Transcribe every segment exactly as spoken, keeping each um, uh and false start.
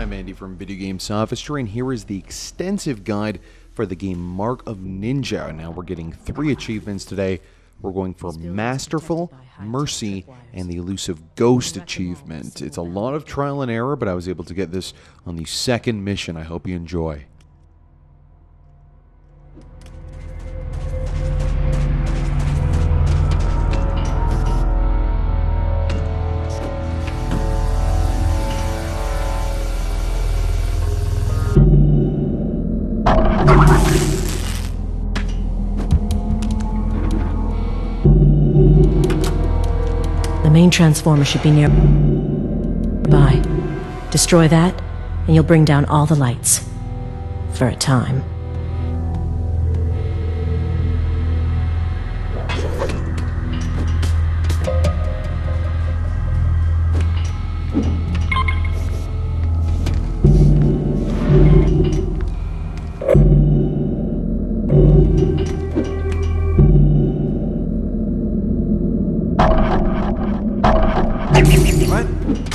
I'm Andy from Video Game Sophistry, and here is the extensive guide for the game Mark of Ninja. Now we're getting three achievements today. We're going for Masterful, Mercy, and the Elusive Ghost achievement. It's a lot of trial and error, but I was able to get this on the second mission. I hope you enjoy. The main transformer should be nearby. Destroy that, and you'll bring down all the lights. For a time. What?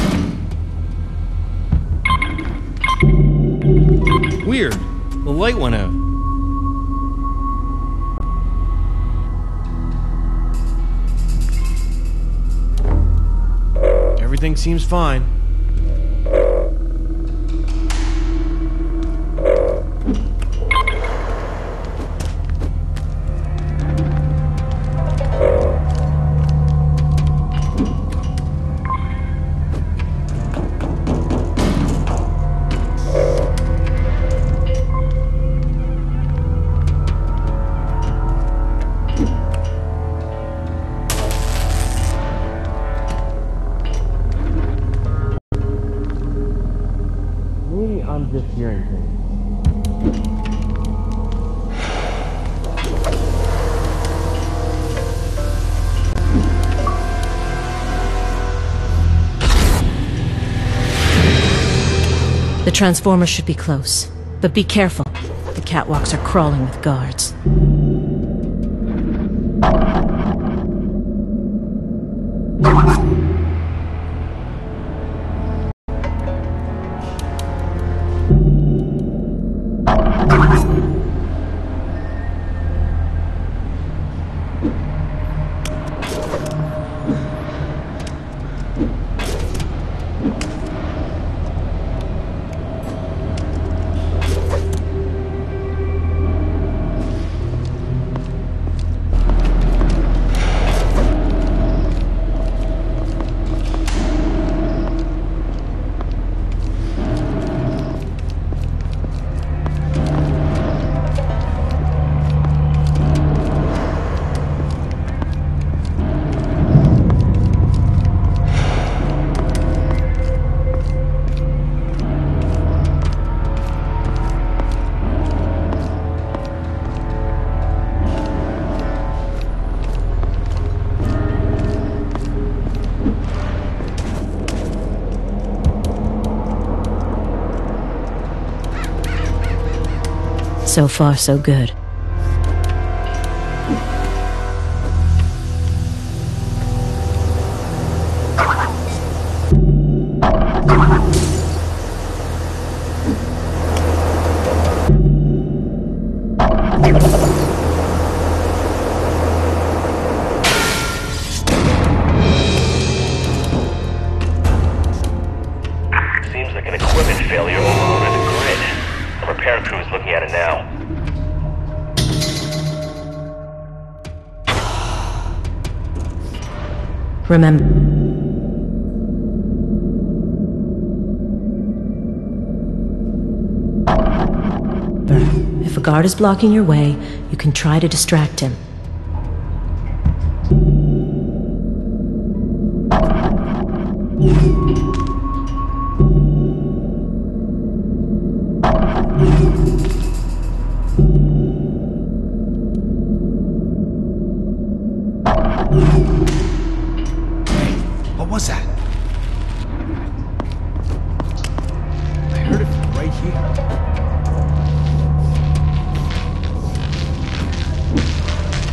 Weird. The light went out. Everything seems fine. Maybe I'm just hearing things. The transformer should be close, but be careful. The catwalks are crawling with guards. So far, so good. Seems like an equipment failure all over the grid. A repair crew is looking at it now. Remember, if a guard is blocking your way, you can try to distract him. What was that? I heard it from right here.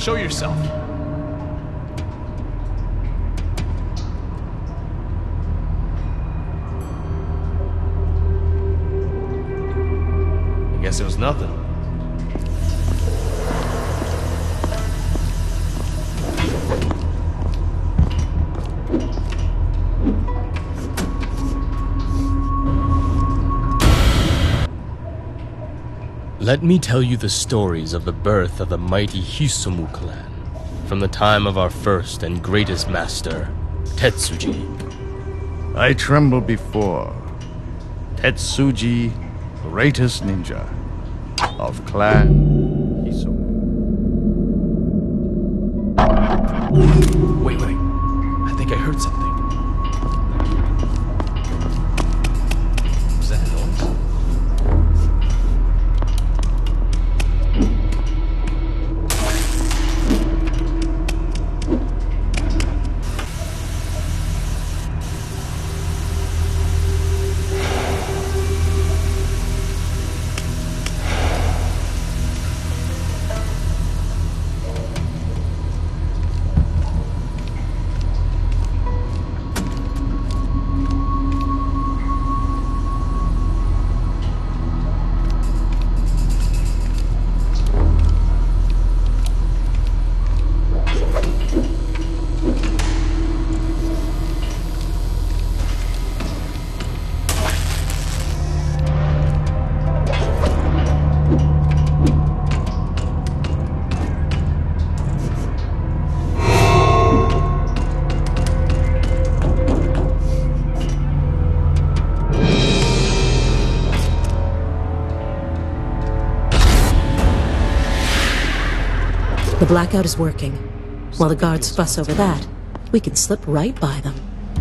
Show yourself. I guess it was nothing. Let me tell you the stories of the birth of the mighty Hisomu clan, from the time of our first and greatest master, Tetsuji. I tremble before Tetsuji, greatest ninja of clan Hisomu. Wait, wait. I think I heard something. Was that a noise? The blackout is working. While the guards fuss over that, we can slip right by them.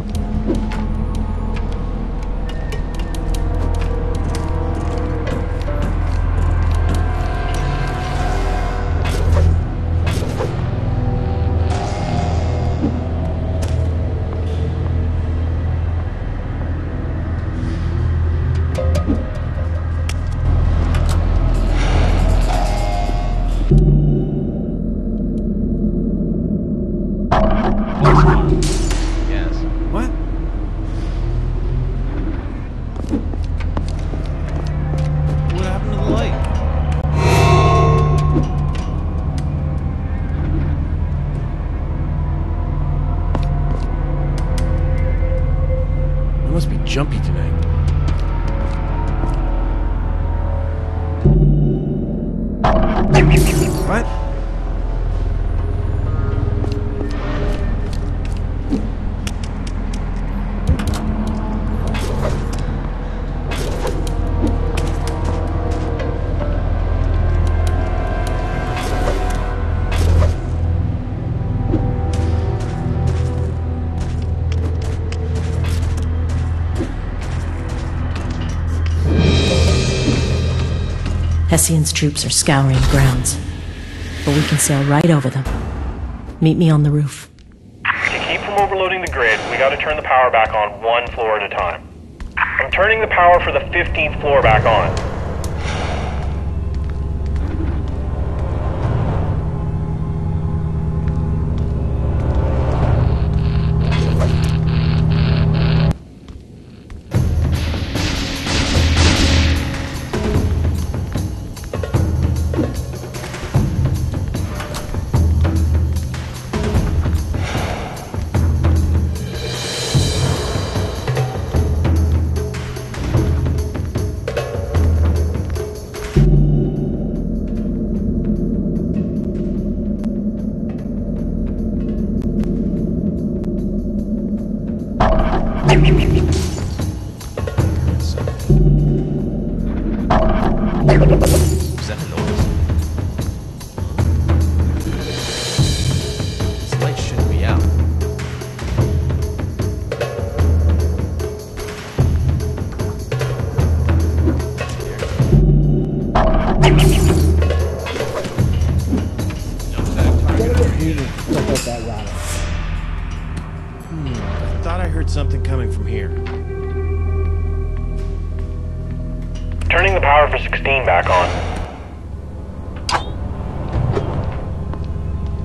Yes. What? What happened to the light? I must be jumpy tonight. What? Hessian's troops are scouring the grounds, but we can sail right over them. Meet me on the roof. To keep from overloading the grid, we gotta turn the power back on one floor at a time. I'm turning the power for the fifteenth floor back on. Was that a noise? This light shouldn't be out. Hmm, I thought I heard something coming from here. Turning the power for sixteen back on.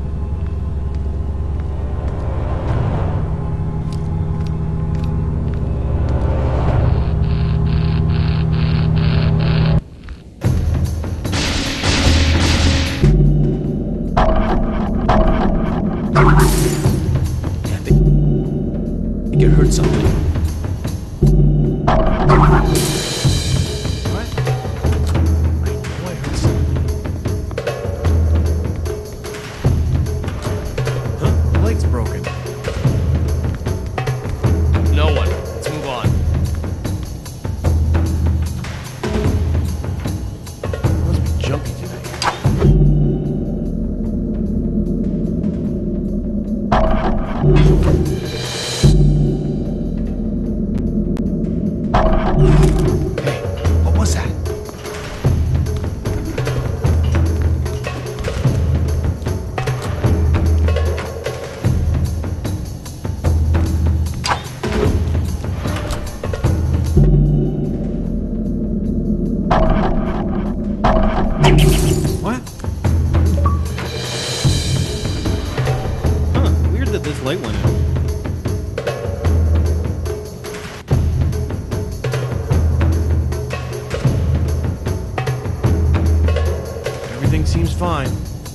Everything seems fine.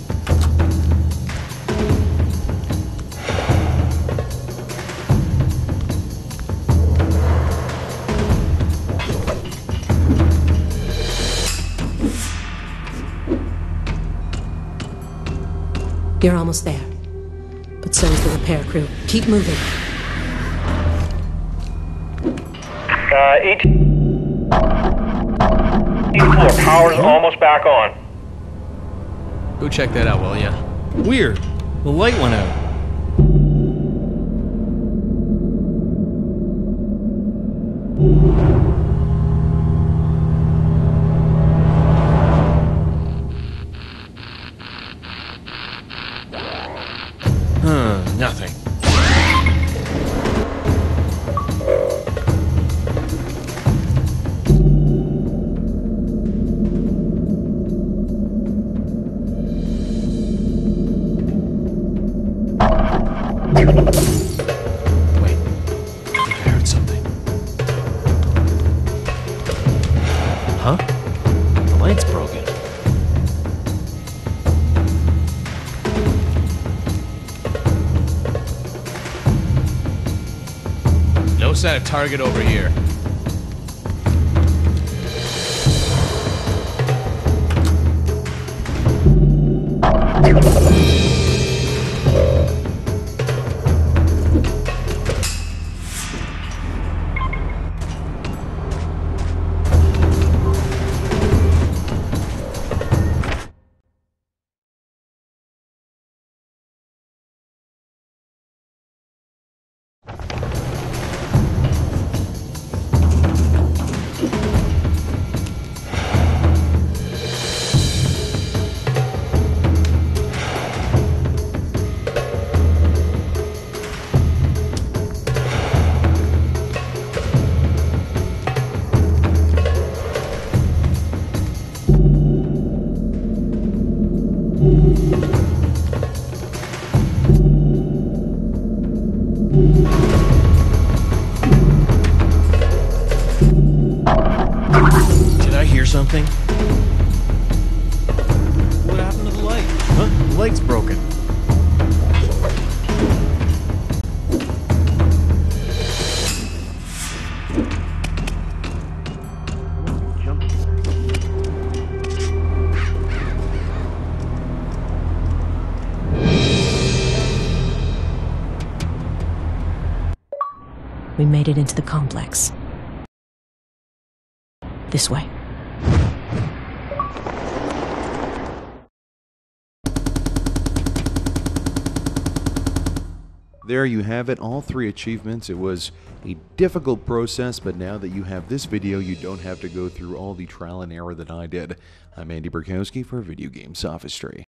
You're almost there. But so is the repair crew. Keep moving. Uh, eighteenth floor, power's almost back on. Go check that out, will ya? Weird. The light went out. Huh, nothing. Wait, I think I heard something. Huh? The light's broken. No sign of target over here. Did I hear something? What happened to the light? Huh? The light's broken. We made it into the complex. This way. There you have it, all three achievements. It was a difficult process, but now that you have this video, you don't have to go through all the trial and error that I did. I'm Andy Borkowski for Video Game Sophistry.